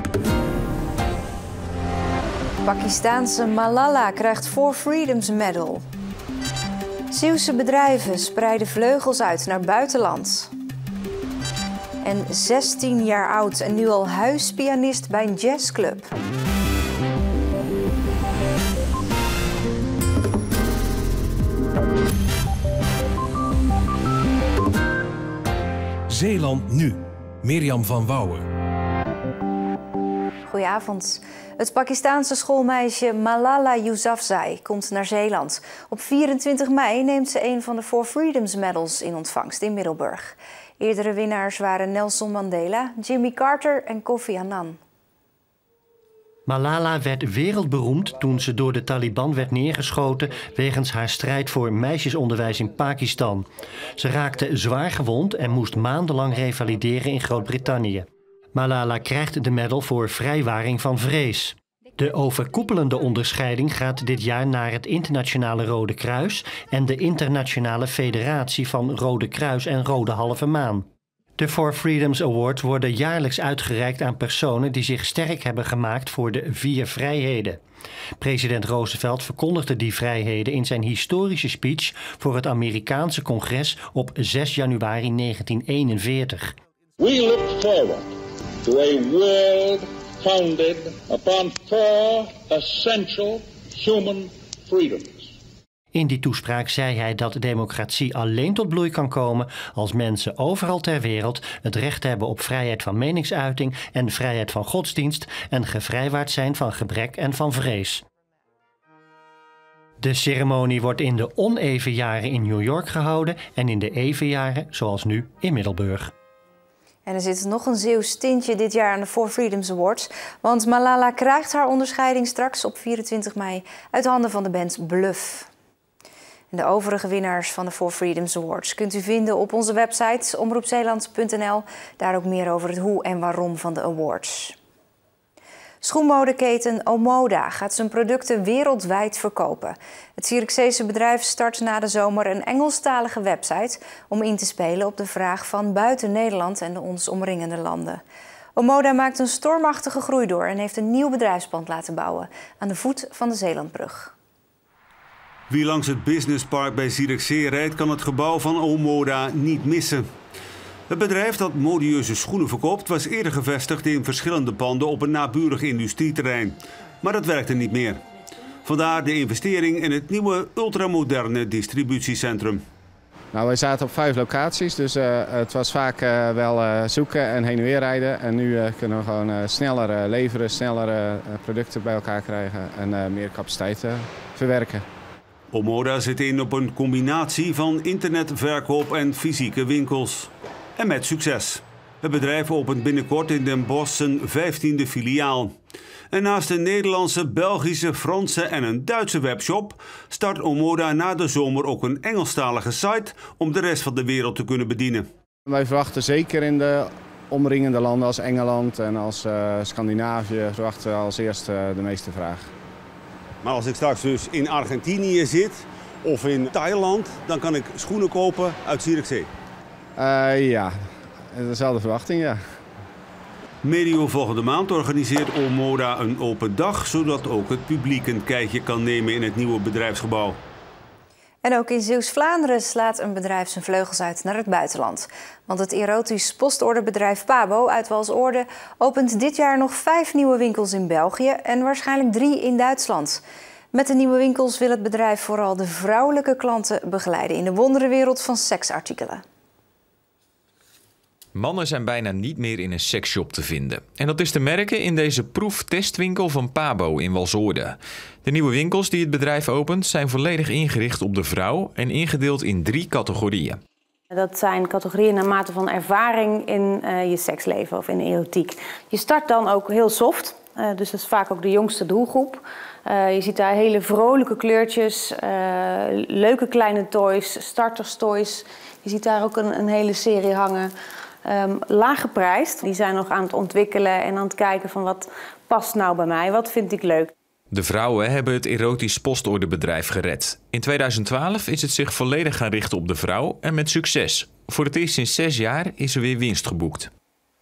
Pakistaanse Malala krijgt For Freedoms Medal. Zeeuwse bedrijven spreiden vleugels uit naar buitenland. En 16 jaar oud en nu al huispianist bij een jazzclub. Zeeland nu. Mirjam van Wouwen. Goedenavond. Het Pakistaanse schoolmeisje Malala Yousafzai komt naar Zeeland. Op 24 mei neemt ze een van de For Freedoms Medals in ontvangst in Middelburg. Eerdere winnaars waren Nelson Mandela, Jimmy Carter en Kofi Annan. Malala werd wereldberoemd toen ze door de Taliban werd neergeschoten wegens haar strijd voor meisjesonderwijs in Pakistan. Ze raakte zwaar gewond en moest maandenlang revalideren in Groot-Brittannië. Malala krijgt de medal voor vrijwaring van vrees. De overkoepelende onderscheiding gaat dit jaar naar het Internationale Rode Kruis en de Internationale Federatie van Rode Kruis en Rode Halve Maan. De For Freedoms Awards worden jaarlijks uitgereikt aan personen die zich sterk hebben gemaakt voor de 4 vrijheden. President Roosevelt verkondigde die vrijheden in zijn historische speech voor het Amerikaanse Congres op 6 januari 1941. We look forward to a world founded upon 4 essential human freedoms. In die toespraak zei hij dat democratie alleen tot bloei kan komen als mensen overal ter wereld het recht hebben op vrijheid van meningsuiting en vrijheid van godsdienst en gevrijwaard zijn van gebrek en van vrees. De ceremonie wordt in de oneven jaren in New York gehouden en in de even jaren, zoals nu, in Middelburg. En er zit nog een Zeeuws tintje dit jaar aan de For Freedoms Awards. Want Malala krijgt haar onderscheiding straks op 24 mei uit handen van de band Bluff. En de overige winnaars van de For Freedoms Awards kunt u vinden op onze website omroepzeeland.nl. Daar ook meer over het hoe en waarom van de awards. Schoenmodeketen Omoda gaat zijn producten wereldwijd verkopen. Het Zierikzeese bedrijf start na de zomer een Engelstalige website om in te spelen op de vraag van buiten Nederland en de ons omringende landen. Omoda maakt een stormachtige groei door en heeft een nieuw bedrijfspand laten bouwen aan de voet van de Zeelandbrug. Wie langs het businesspark bij Zierikzee rijdt, kan het gebouw van Omoda niet missen. Het bedrijf dat modieuze schoenen verkoopt was eerder gevestigd in verschillende panden op een naburig industrieterrein. Maar dat werkte niet meer. Vandaar de investering in het nieuwe ultramoderne distributiecentrum. Nou, wij zaten op 5 locaties, dus het was vaak wel zoeken en heen en weer rijden. En nu kunnen we gewoon sneller leveren, sneller producten bij elkaar krijgen en meer capaciteit verwerken. Omoda zit in op een combinatie van internetverkoop en fysieke winkels. En met succes. Het bedrijf opent binnenkort in Den Bosch zijn 15e filiaal. En naast een Nederlandse, Belgische, Franse en een Duitse webshop start Omoda na de zomer ook een Engelstalige site om de rest van de wereld te kunnen bedienen. Wij verwachten zeker in de omringende landen als Engeland en als Scandinavië verwachten we als eerste de meeste vraag. Maar als ik straks dus in Argentinië zit of in Thailand, dan kan ik schoenen kopen uit Zierikzee. Ja, dezelfde verwachting, ja. Medio volgende maand organiseert Omoda een open dag, zodat ook het publiek een kijkje kan nemen in het nieuwe bedrijfsgebouw. En ook in Zeeuws-Vlaanderen slaat een bedrijf zijn vleugels uit naar het buitenland. Want het erotisch postorderbedrijf Pabo uit Walsoorde opent dit jaar nog 5 nieuwe winkels in België en waarschijnlijk 3 in Duitsland. Met de nieuwe winkels wil het bedrijf vooral de vrouwelijke klanten begeleiden in de wonderenwereld van seksartikelen. Mannen zijn bijna niet meer in een seksshop te vinden. En dat is te merken in deze proeftestwinkel van Pabo in Walsoorde. De nieuwe winkels die het bedrijf opent zijn volledig ingericht op de vrouw en ingedeeld in 3 categorieën. Dat zijn categorieën naar mate van ervaring in je seksleven of in erotiek. Je start dan ook heel soft, dus dat is vaak ook de jongste doelgroep. Je ziet daar hele vrolijke kleurtjes, leuke kleine toys, starterstoys. Je ziet daar ook een hele serie hangen. Laag geprijsd. Die zijn nog aan het ontwikkelen en aan het kijken van wat past nou bij mij, wat vind ik leuk. De vrouwen hebben het erotisch postorderbedrijf gered. In 2012 is het zich volledig gaan richten op de vrouw en met succes. Voor het eerst sinds 6 jaar is er weer winst geboekt.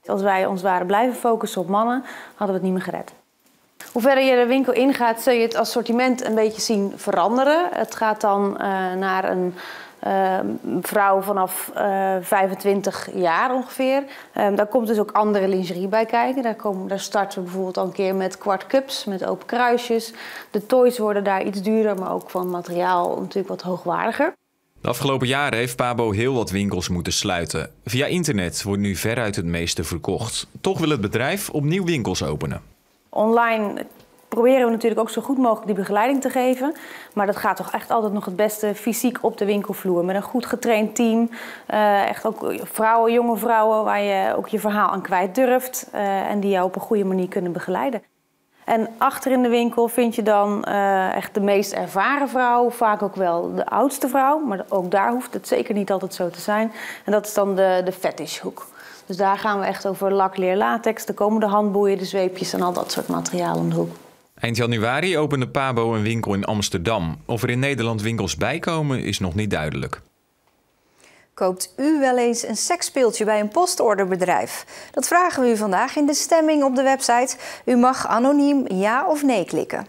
Als wij ons waren blijven focussen op mannen, hadden we het niet meer gered. Hoe verder je de winkel ingaat, zul je het assortiment een beetje zien veranderen. Het gaat dan naar een vrouw vanaf 25 jaar ongeveer. Daar komt dus ook andere lingerie bij kijken. Daar starten we bijvoorbeeld al een keer met kwart cups, met open kruisjes. De toys worden daar iets duurder, maar ook van materiaal natuurlijk wat hoogwaardiger. De afgelopen jaren heeft Pabo heel wat winkels moeten sluiten. Via internet wordt nu veruit het meeste verkocht. Toch wil het bedrijf opnieuw winkels openen. Online proberen we natuurlijk ook zo goed mogelijk die begeleiding te geven. Maar dat gaat toch echt altijd nog het beste fysiek op de winkelvloer. Met een goed getraind team. Echt ook vrouwen, jonge vrouwen waar je ook je verhaal aan kwijt durft. En die jou op een goede manier kunnen begeleiden. En achter in de winkel vind je dan echt de meest ervaren vrouw. Vaak ook wel de oudste vrouw. Maar ook daar hoeft het zeker niet altijd zo te zijn. En dat is dan de fetishhoek. Dus daar gaan we echt over lak, leer, latex. Er komen de handboeien, de zweepjes en al dat soort materiaal om de hoek. Eind januari opende Pabo een winkel in Amsterdam. Of er in Nederland winkels bijkomen is nog niet duidelijk. Koopt u wel eens een seksspeeltje bij een postorderbedrijf? Dat vragen we u vandaag in de stemming op de website. U mag anoniem ja of nee klikken.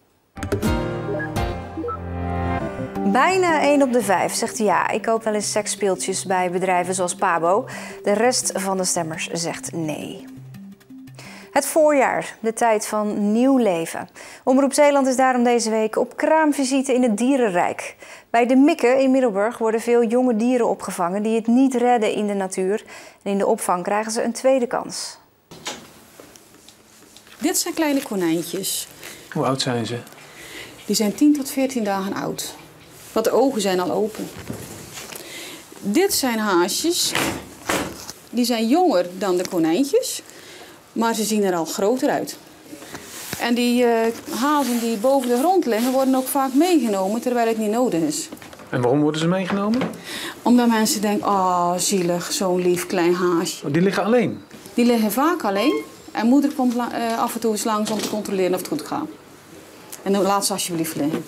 Bijna 1 op de 5 zegt ja, ik koop wel eens seksspeeltjes bij bedrijven zoals Pabo. De rest van de stemmers zegt nee. Het voorjaar, de tijd van nieuw leven. Omroep Zeeland is daarom deze week op kraamvisite in het dierenrijk. Bij de Mikken in Middelburg worden veel jonge dieren opgevangen die het niet redden in de natuur. En in de opvang krijgen ze een tweede kans. Dit zijn kleine konijntjes. Hoe oud zijn ze? Die zijn 10 tot 14 dagen oud. Want de ogen zijn al open. Dit zijn haasjes. Die zijn jonger dan de konijntjes. Maar ze zien er al groter uit. En die hazen die boven de grond liggen worden ook vaak meegenomen terwijl het niet nodig is. En waarom worden ze meegenomen? Omdat mensen denken, oh zielig, zo'n lief klein haasje. Oh, die liggen alleen? Die liggen vaak alleen. En moeder komt af en toe eens langs om te controleren of het goed gaat. En dan laat ze alsjeblieft liggen.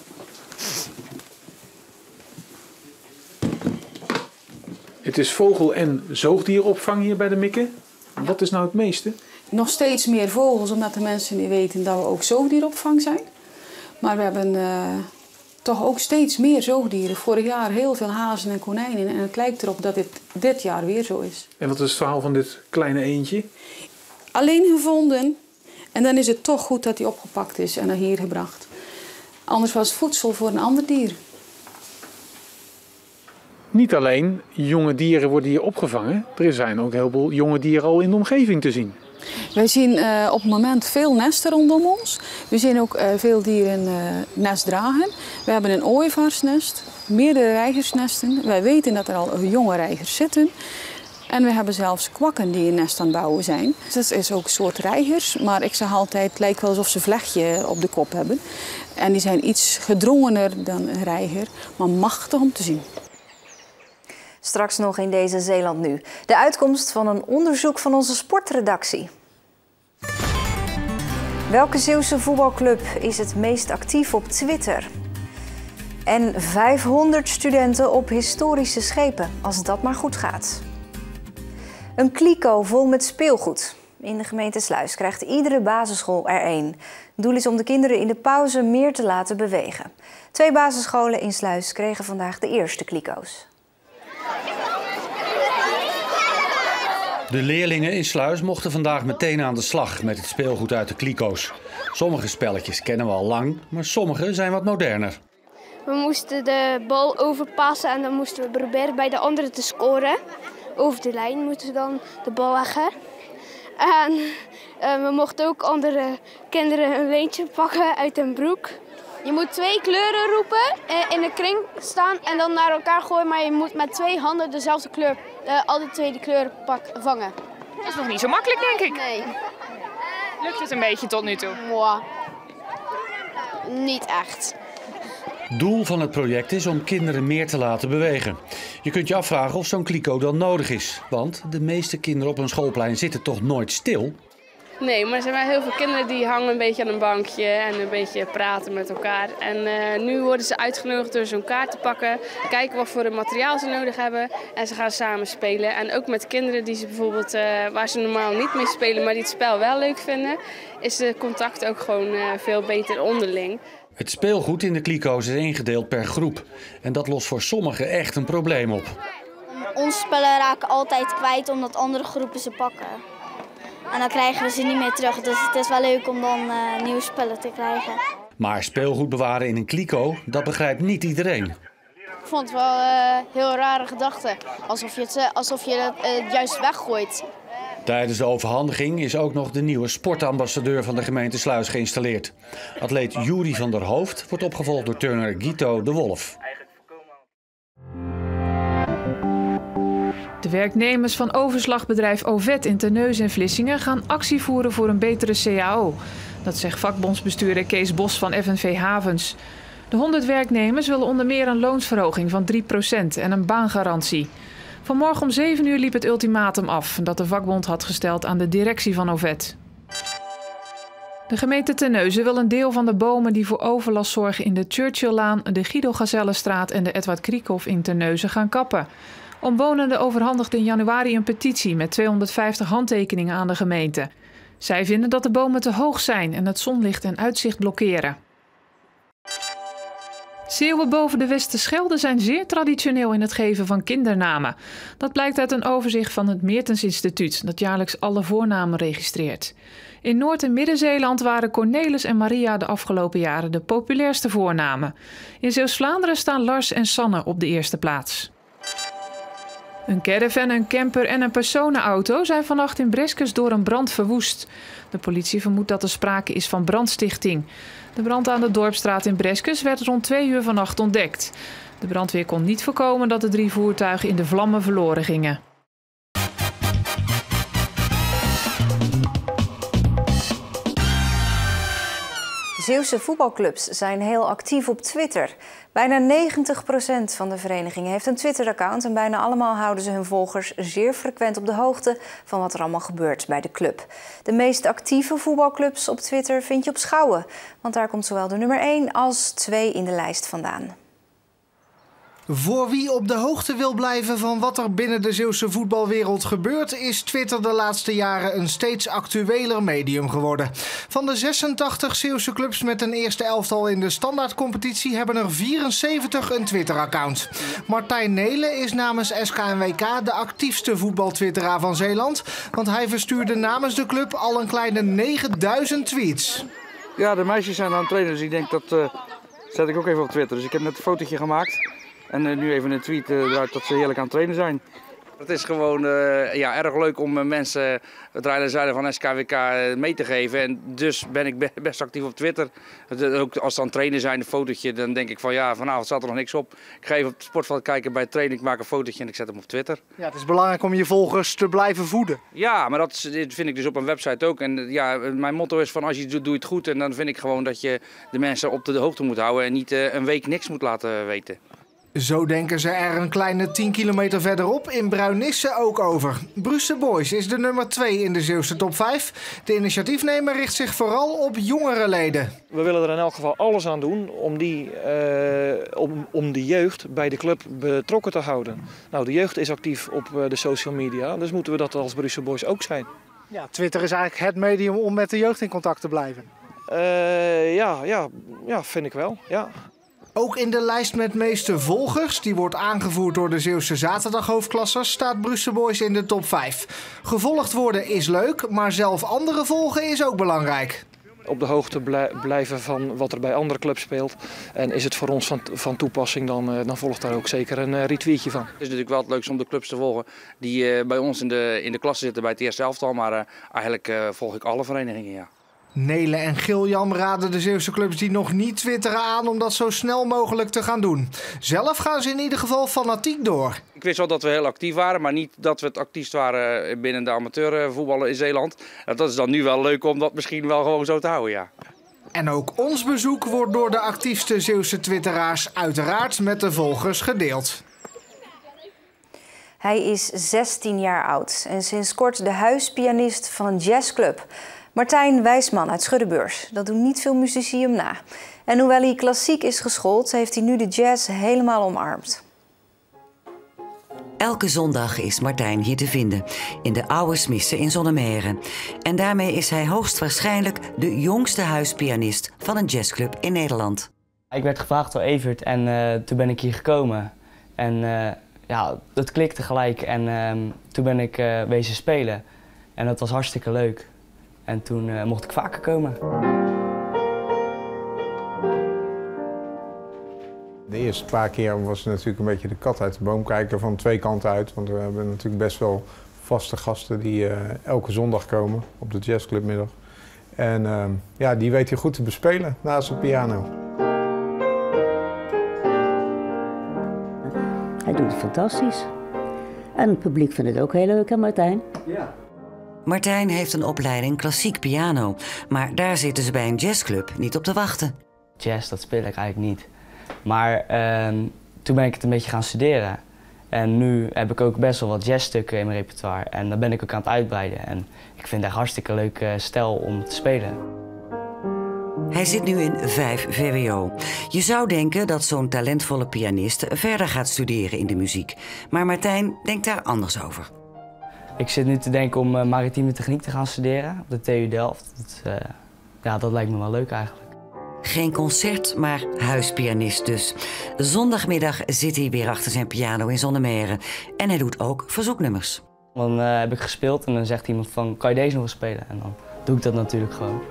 Het is vogel- en zoogdierenopvang hier bij de Mikken. Wat is nou het meeste? Nog steeds meer vogels, omdat de mensen niet weten dat we ook zoogdierenopvang zijn. Maar we hebben toch ook steeds meer zoogdieren. Vorig jaar heel veel hazen en konijnen. En het lijkt erop dat dit jaar weer zo is. En wat is het verhaal van dit kleine eendje? Alleen gevonden. En dan is het toch goed dat hij opgepakt is en naar hier gebracht. Anders was het voedsel voor een ander dier. Niet alleen jonge dieren worden hier opgevangen. Er zijn ook heel veel jonge dieren al in de omgeving te zien. Wij zien op het moment veel nesten rondom ons. We zien ook veel dieren nest dragen. We hebben een ooievaarsnest, meerdere reigersnesten. Wij weten dat er al jonge reigers zitten. En we hebben zelfs kwakken die een nest aan het bouwen zijn. Dat is ook een soort reigers, maar ik zeg altijd, het lijkt wel alsof ze een vlechtje op de kop hebben. En die zijn iets gedrongener dan een reiger, maar machtig om te zien. Straks nog in deze Zeeland Nu. De uitkomst van een onderzoek van onze sportredactie. Welke Zeeuwse voetbalclub is het meest actief op Twitter? En 500 studenten op historische schepen, als dat maar goed gaat. Een kliko vol met speelgoed. In de gemeente Sluis krijgt iedere basisschool er één. Het doel is om de kinderen in de pauze meer te laten bewegen. 2 basisscholen in Sluis kregen vandaag de eerste kliko's. De leerlingen in Sluis mochten vandaag meteen aan de slag met het speelgoed uit de kliko's. Sommige spelletjes kennen we al lang, maar sommige zijn wat moderner. We moesten de bal overpassen en dan moesten we proberen bij de andere te scoren. Over de lijn moeten we dan de bal leggen. En we mochten ook andere kinderen een leentje pakken uit een broek. Je moet 2 kleuren roepen, in een kring staan en dan naar elkaar gooien. Maar je moet met 2 handen dezelfde kleur, alle 2 de kleuren vangen. Dat is nog niet zo makkelijk, denk ik. Nee. Lukt het een beetje tot nu toe? Mwah. Niet echt. Doel van het project is om kinderen meer te laten bewegen. Je kunt je afvragen of zo'n kliko dan nodig is. Want de meeste kinderen op een schoolplein zitten toch nooit stil? Nee, maar er zijn wel heel veel kinderen die hangen een beetje aan een bankje en een beetje praten met elkaar. En nu worden ze uitgenodigd door zo'n kaart te pakken, kijken wat voor materiaal ze nodig hebben en ze gaan samen spelen. En ook met kinderen die ze bijvoorbeeld, waar ze normaal niet mee spelen, maar die het spel wel leuk vinden, is de contact ook gewoon veel beter onderling. Het speelgoed in de kliko's is ingedeeld per groep. En dat lost voor sommigen echt een probleem op. Onze spellen raken altijd kwijt omdat andere groepen ze pakken. En dan krijgen we ze niet meer terug. Dus het is wel leuk om dan nieuwe spellen te krijgen. Maar speelgoed bewaren in een kliko, dat begrijpt niet iedereen. Ik vond het wel een heel rare gedachte. Alsof je het juist weggooit. Tijdens de overhandiging is ook nog de nieuwe sportambassadeur van de gemeente Sluis geïnstalleerd. Atleet Juri van der Hoofd wordt opgevolgd door turner Guido de Wolf. De werknemers van overslagbedrijf Ovet in Terneuzen en Vlissingen gaan actie voeren voor een betere CAO. Dat zegt vakbondsbestuurder Kees Bos van FNV Havens. De 100 werknemers willen onder meer een loonsverhoging van 3% en een baangarantie. Vanmorgen om 7 uur liep het ultimatum af dat de vakbond had gesteld aan de directie van Ovet. De gemeente Terneuzen wil een deel van de bomen die voor overlast zorgen in de Churchilllaan, de Guido Gazellenstraat en de Edward Kriekhof in Terneuzen gaan kappen. Omwonenden overhandigden in januari een petitie met 250 handtekeningen aan de gemeente. Zij vinden dat de bomen te hoog zijn en het zonlicht en uitzicht blokkeren. Zeeuwen boven de Westerschelde zijn zeer traditioneel in het geven van kindernamen. Dat blijkt uit een overzicht van het Meertens Instituut, dat jaarlijks alle voornamen registreert. In Noord- en Midden-Zeeland waren Cornelis en Maria de afgelopen jaren de populairste voornamen. In Zeeuws-Vlaanderen staan Lars en Sanne op de eerste plaats. Een caravan, een camper en een personenauto zijn vannacht in Breskes door een brand verwoest. De politie vermoedt dat er sprake is van brandstichting. De brand aan de Dorpsstraat in Breskes werd rond 2 uur vannacht ontdekt. De brandweer kon niet voorkomen dat de 3 voertuigen in de vlammen verloren gingen. Zeeuwse voetbalclubs zijn heel actief op Twitter. Bijna 90% van de verenigingen heeft een Twitter-account en bijna allemaal houden ze hun volgers zeer frequent op de hoogte van wat er allemaal gebeurt bij de club. De meest actieve voetbalclubs op Twitter vind je op Schouwen, want daar komt zowel de nummer 1 als 2 in de lijst vandaan. Voor wie op de hoogte wil blijven van wat er binnen de Zeeuwse voetbalwereld gebeurt, is Twitter de laatste jaren een steeds actueler medium geworden. Van de 86 Zeeuwse clubs met een eerste elftal in de standaardcompetitie hebben er 74 een Twitter-account. Martijn Nelen is namens SKNWK de actiefste voetbaltwitteraar van Zeeland, want hij verstuurde namens de club al een kleine 9000 tweets. Ja, de meisjes zijn aan het trainen, dus ik denk dat zet ik ook even op Twitter. Dus ik heb net een fotootje gemaakt. En nu even een tweet eruit dat ze heerlijk aan het trainen zijn. Het is gewoon erg leuk om mensen het rijden en zeilen van SKWK mee te geven. En dus ben ik best actief op Twitter. Ook als ze aan het trainen zijn, een fotootje, dan denk ik van ja, vanavond staat er nog niks op. Ik ga even op het sportveld kijken bij het trainen, ik maak een fotootje en ik zet hem op Twitter. Ja, het is belangrijk om je volgers te blijven voeden. Ja, maar dat vind ik dus op een website ook. En ja, mijn motto is van als je het doet, doe je het goed. En dan vind ik gewoon dat je de mensen op de hoogte moet houden en niet een week niks moet laten weten. Zo denken ze er een kleine 10 kilometer verderop in Bruinisse ook over. Bruce Boys is de nummer 2 in de Zeeuwse top 5. De initiatiefnemer richt zich vooral op jongere leden. We willen er in elk geval alles aan doen om die jeugd bij de club betrokken te houden. Nou, de jeugd is actief op de social media, dus moeten we dat als Bruce Boys ook zijn. Ja, Twitter is eigenlijk het medium om met de jeugd in contact te blijven. Ja, vind ik wel, ja. Ook in de lijst met meeste volgers, die wordt aangevoerd door de Zeeuwse zaterdaghoofdklassers, staat Bruce Boys in de top 5. Gevolgd worden is leuk, maar zelf anderen volgen is ook belangrijk. Op de hoogte blijven van wat er bij andere clubs speelt. En is het voor ons van toepassing, dan volgt daar ook zeker een retweetje van. Het is natuurlijk wel het leukste om de clubs te volgen die bij ons in de klasse zitten bij het eerste elftal. Maar eigenlijk volg ik alle verenigingen, ja. Nelen en Giljam raden de Zeeuwse clubs die nog niet twitteren aan om dat zo snel mogelijk te gaan doen. Zelf gaan ze in ieder geval fanatiek door. Ik wist wel dat we heel actief waren, maar niet dat we het actiefst waren binnen de amateurvoetballen in Zeeland. Dat is dan nu wel leuk om dat misschien wel gewoon zo te houden, ja. En ook ons bezoek wordt door de actiefste Zeeuwse twitteraars uiteraard met de volgers gedeeld. Hij is 16 jaar oud en sinds kort de huispianist van een jazzclub. Martijn Wijsman uit Schuddenbeurs. Dat doen niet veel muzici hem na. En hoewel hij klassiek is geschoold, heeft hij nu de jazz helemaal omarmd. Elke zondag is Martijn hier te vinden, in de Oude Smisse in Zonnemeeren. En daarmee is hij hoogstwaarschijnlijk de jongste huispianist van een jazzclub in Nederland. Ik werd gevraagd door Evert en toen ben ik hier gekomen. En ja, dat klikte gelijk en toen ben ik wezen spelen. En dat was hartstikke leuk. En toen mocht ik vaker komen. De eerste paar keer was het natuurlijk een beetje de kat uit de boom kijken van twee kanten uit. Want we hebben natuurlijk best wel vaste gasten die elke zondag komen op de jazzclubmiddag. En ja, die weet hij goed te bespelen naast de piano. Hij doet het fantastisch. En het publiek vindt het ook heel leuk, hè Martijn? Ja. Martijn heeft een opleiding klassiek piano, maar daar zitten ze bij een jazzclub niet op te wachten. Jazz, dat speel ik eigenlijk niet. Maar toen ben ik het een beetje gaan studeren. En nu heb ik ook best wel wat jazzstukken in mijn repertoire. En dan ben ik ook aan het uitbreiden. En ik vind het echt hartstikke leuk stijl om te spelen. Hij zit nu in 5 VWO. Je zou denken dat zo'n talentvolle pianist verder gaat studeren in de muziek. Maar Martijn denkt daar anders over. Ik zit nu te denken om maritieme techniek te gaan studeren op de TU Delft. Ja, dat lijkt me wel leuk eigenlijk. Geen concert, maar huispianist dus. Zondagmiddag zit hij weer achter zijn piano in Zonnemeeren. En hij doet ook verzoeknummers. Dan heb ik gespeeld en dan zegt iemand van, kan je deze nog eens spelen? En dan doe ik dat natuurlijk gewoon.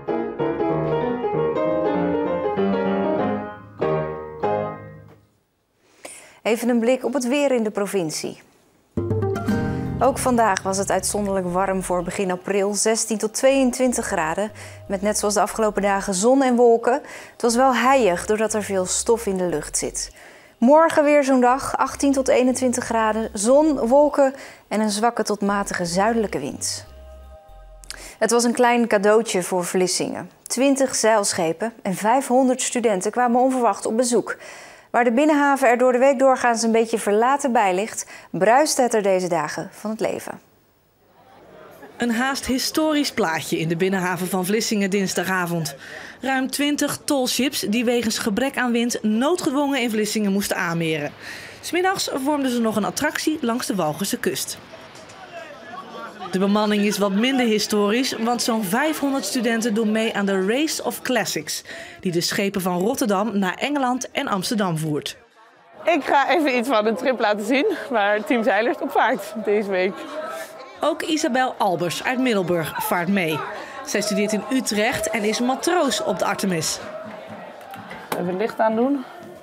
Even een blik op het weer in de provincie. Ook vandaag was het uitzonderlijk warm voor begin april, 16 tot 22 graden. Met net zoals de afgelopen dagen zon en wolken. Het was wel heilig doordat er veel stof in de lucht zit. Morgen weer zo'n dag, 18 tot 21 graden, zon, wolken en een zwakke tot matige zuidelijke wind. Het was een klein cadeautje voor Vlissingen. 20 zeilschepen en 500 studenten kwamen onverwacht op bezoek. Waar de binnenhaven er door de week doorgaans een beetje verlaten bij ligt, bruist het er deze dagen van het leven. Een haast historisch plaatje in de binnenhaven van Vlissingen dinsdagavond. Ruim 20 tolships die wegens gebrek aan wind noodgedwongen in Vlissingen moesten aanmeren. 'S Middags vormden ze nog een attractie langs de Walcherse kust. De bemanning is wat minder historisch, want zo'n 500 studenten doen mee aan de Race of Classics, die de schepen van Rotterdam naar Engeland en Amsterdam voert. Ik ga even iets van een trip laten zien waar Team Zeilers op vaart deze week. Ook Isabel Albers uit Middelburg vaart mee. Zij studeert in Utrecht en is matroos op de Artemis. Even het licht aandoen.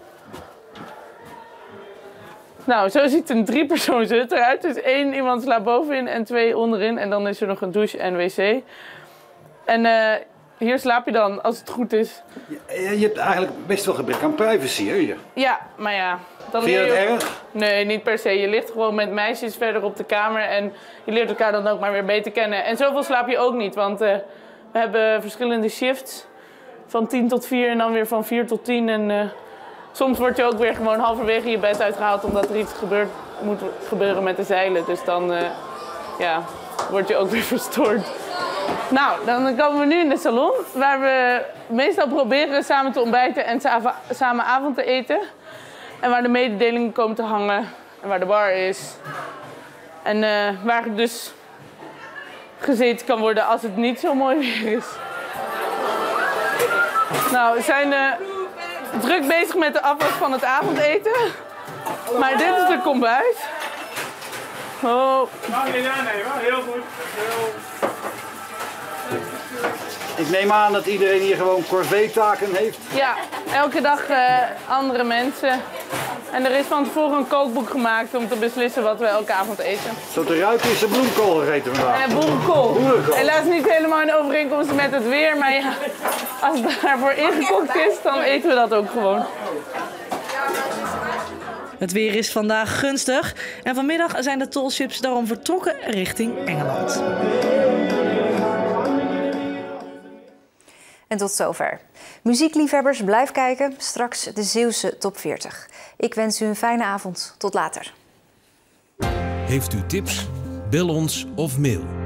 Nou, zo ziet een 3-persoonshut eruit. Dus 1 iemand slaapt bovenin en 2 onderin. En dan is er nog een douche en wc. En hier slaap je dan, als het goed is. Je hebt eigenlijk best wel gebrek aan privacy, hè? Hier. Ja, maar ja. Dan vind je dat erg? Nee, niet per se. Je ligt gewoon met meisjes verder op de kamer. En je leert elkaar dan ook maar weer beter kennen. En zoveel slaap je ook niet. Want we hebben verschillende shifts. Van 10 tot 4 en dan weer van 4 tot 10. En soms word je ook weer gewoon halverwege je bed uitgehaald omdat er iets moet gebeuren met de zeilen. Dus dan ja, word je ook weer verstoord. Nou, dan komen we nu in de salon waar we meestal proberen samen te ontbijten en samen avond te eten. En waar de mededelingen komen te hangen en waar de bar is. En waar dus gezeten kan worden als het niet zo mooi weer is. Nou, we zijn druk bezig met de afwas van het avondeten. Maar dit is de kombuis. Oh. Mag je niet aannemen, heel goed. Ik neem aan dat iedereen hier gewoon corvée-taken heeft. Ja, elke dag andere mensen. En er is van tevoren een kookboek gemaakt om te beslissen wat we elke avond eten. Zo te ruiken is er bloemkool gegeten vandaag. Boerenkool. Helaas niet helemaal in overeenkomst met het weer, maar ja, als het daarvoor ingekookt is, dan eten we dat ook gewoon. Het weer is vandaag gunstig en vanmiddag zijn de tolships daarom vertrokken richting Engeland. En tot zover. Muziekliefhebbers, blijf kijken. Straks de Zeeuwse Top 40. Ik wens u een fijne avond. Tot later. Heeft u tips? Bel ons of mail.